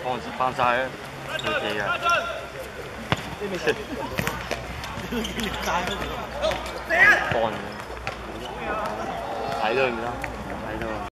放晒啊，佢哋啊。放睇到啦，睇到。